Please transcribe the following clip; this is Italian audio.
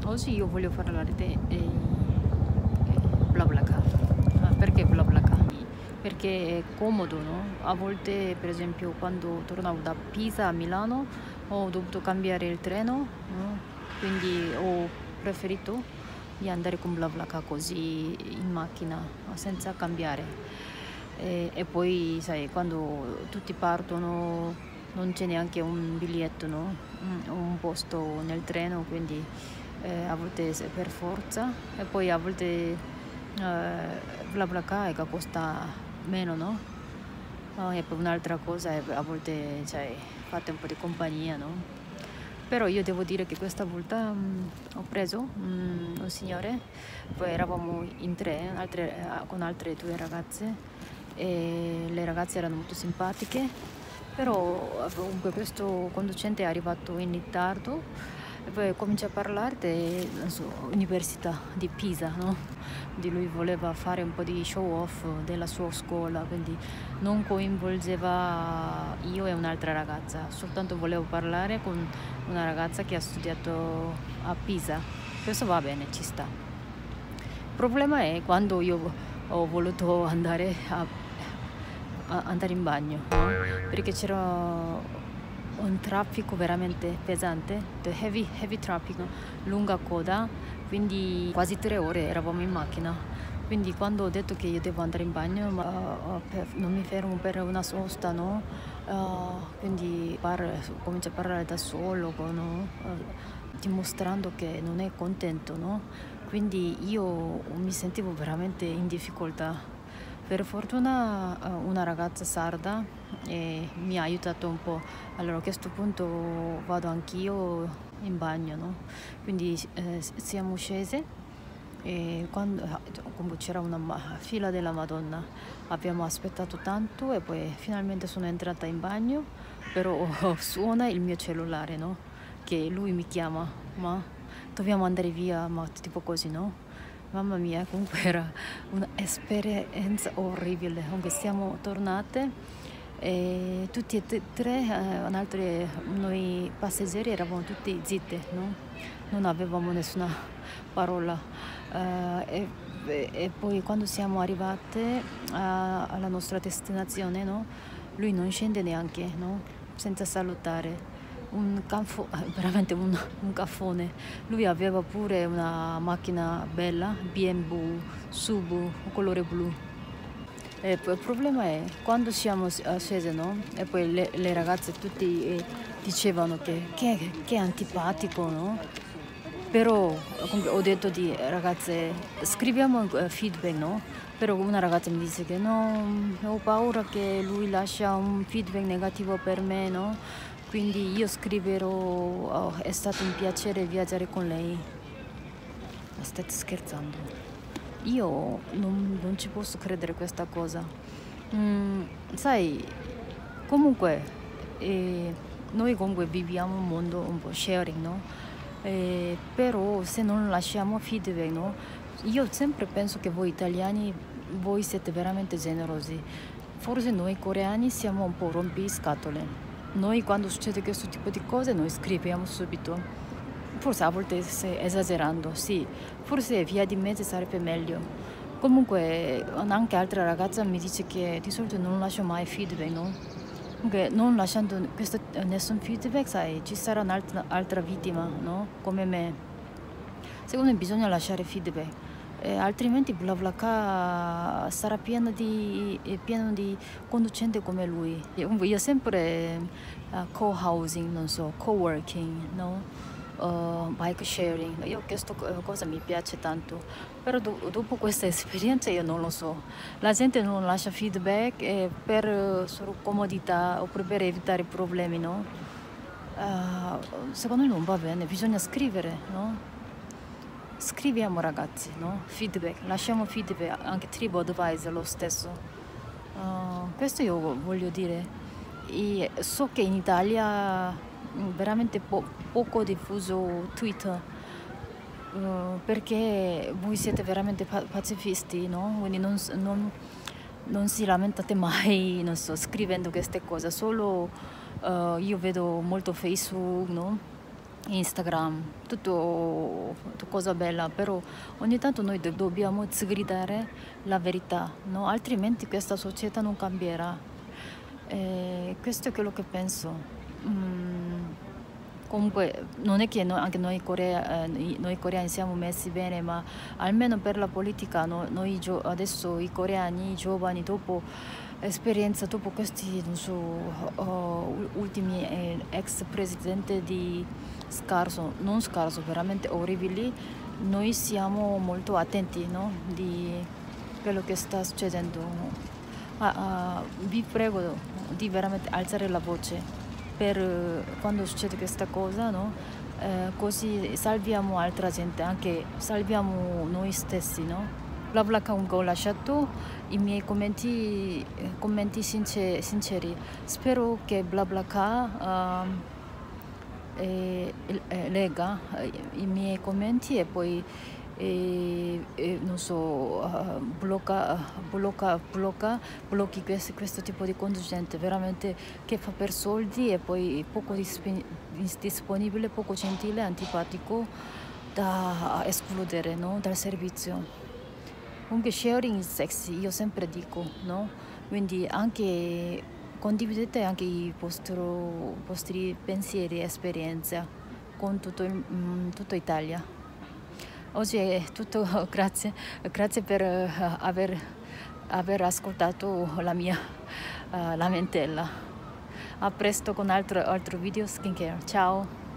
Oggi io voglio parlare di BlaBlaCar. Perché BlaBlaCar? Perché è comodo, no? A volte, per esempio, quando tornavo da Pisa a Milano ho dovuto cambiare il treno, no? Quindi ho preferito di andare con BlaBlaCar così in macchina senza cambiare. E poi, sai, quando tutti partono non c'è neanche un biglietto, no? Un posto nel treno, quindi a volte per forza, e poi a volte BlaBlaCar che costa meno, no? E poi un'altra cosa è a volte, cioè, fate un po' di compagnia, no? Però io devo dire che questa volta ho preso un signore, poi eravamo in tre, con altre due ragazze, e le ragazze erano molto simpatiche, però comunque questo conducente è arrivato in ritardo e poi comincia a parlare dell'università di Pisa, no? Di lui voleva fare un po' di show off della sua scuola, quindi non coinvolgeva io e un'altra ragazza, soltanto volevo parlare con una ragazza che ha studiato a Pisa. Questo va bene, ci sta. Il problema è quando io ho voluto andare in bagno, no? Perché c'era un traffico veramente pesante, heavy traffic, no? Lunga coda, quindi quasi 3 ore eravamo in macchina. Quindi quando ho detto che io devo andare in bagno, non mi fermo per una sosta, no? Quindi comincia a parlare da solo, no? Dimostrando che non è contento, no? Quindi io mi sentivo veramente in difficoltà. Per fortuna una ragazza sarda mi ha aiutato un po'. Allora a questo punto vado anch'io in bagno, no? Quindi siamo scese e quando c'era una fila della Madonna abbiamo aspettato tanto e poi finalmente sono entrata in bagno, però suona il mio cellulare, no? Che lui mi chiama, ma dobbiamo andare via, ma tipo così, no? Mamma mia, comunque era un'esperienza orribile. Comunque siamo tornate e tutti e tre, noi passeggeri eravamo tutti zitti, no? Non avevamo nessuna parola. E poi quando siamo arrivate alla nostra destinazione, no? Lui non scende neanche, no? Senza salutare. Veramente un caffone. Lui aveva pure una macchina bella, BMW, Subaru, colore blu. E poi il problema è quando siamo scese, no? E poi le ragazze tutti dicevano che è antipatico, no? Però comunque ho detto di ragazze, scriviamo feedback, no? Però una ragazza mi disse che no, ho paura che lui lascia un feedback negativo per me, no? Quindi io scriverò, "Oh, è stato un piacere viaggiare con lei." Ma state scherzando? Io non ci posso credere questa cosa. Sai, comunque, noi comunque viviamo un mondo un po' sharing, no? Però se non lasciamo feedback, no? Io sempre penso che voi italiani, voi siete veramente generosi. Forse noi coreani siamo un po' rompiscatole. Noi quando succede questo tipo di cose noi scriviamo subito. Forse a volte stai esagerando, sì, forse via di mezzo sarebbe meglio. Comunque anche altra ragazza mi dice che di solito non lascio mai feedback, no? Comunque non lasciando nessun feedback, sai, ci sarà un'altra vittima, no? Come me. Secondo me bisogna lasciare feedback. Altrimenti BlaBlaCar sarà pieno di conducenti come lui. Io sempre co-housing, non so, co-working, no? Bike sharing. Io questa cosa mi piace tanto, però dopo questa esperienza io non lo so. La gente non lascia feedback per solo comodità o per evitare problemi, no? Secondo me non va bene, bisogna scrivere, no? Scriviamo ragazzi, no? Feedback, lasciamo feedback, anche TripAdvisor lo stesso. Questo io voglio dire. E so che in Italia veramente poco diffuso Twitter, perché voi siete veramente pacifisti, no? Quindi non si lamentate mai, non so, scrivendo queste cose, solo io vedo molto Facebook, no? Instagram, tutto cosa bella, però ogni tanto noi dobbiamo gridare la verità, no? Altrimenti questa società non cambierà. Questo è quello che penso. Mm, Comunque non è che anche noi coreani siamo messi bene, ma almeno per la politica adesso i coreani, i giovani, dopo esperienza, dopo questi non so, ultimi ex presidenti di scarso, non scarso, veramente orribili, noi siamo molto attenti, no? Di quello che sta succedendo. Vi prego di veramente alzare la voce per quando succede questa cosa, no? Così salviamo altra gente, anche salviamo noi stessi, no? BlaBlaCar ho lasciato i miei commenti sinceri. Spero che BlaBlaCar legga i miei commenti e poi non so, blocchi questo tipo di conducente veramente che fa per soldi e poi poco disponibile, poco gentile, antipatico da escludere, no? Dal servizio. Comunque sharing is sexy, io sempre dico, no? Quindi anche condividete anche vostri pensieri e esperienze con tutto Italia. Oggi è tutto, grazie per aver ascoltato la mia lamentela. A presto con altro video skincare. Ciao!